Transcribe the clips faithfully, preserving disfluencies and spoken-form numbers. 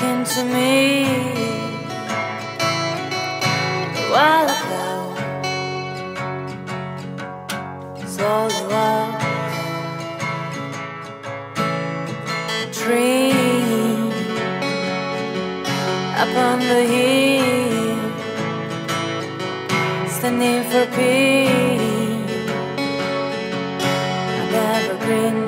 talking to me a while ago. It's all it was, a dream up on the hill, standing for peace, an evergreen.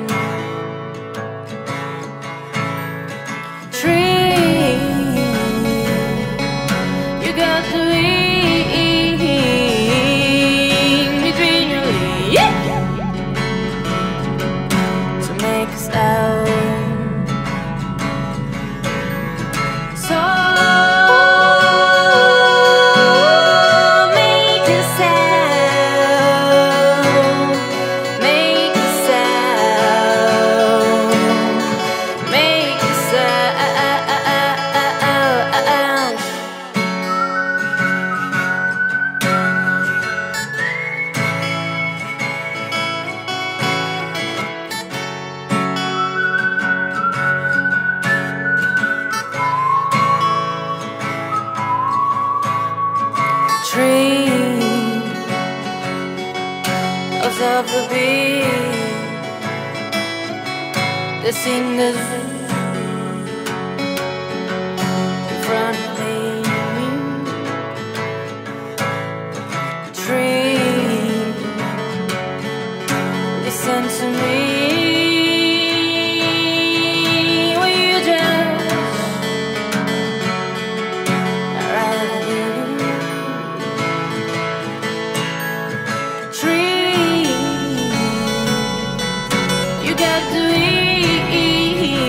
Of the beat, the singers in front of me, dream, listen to me. Will you just ride with me? Dream. You got to eat.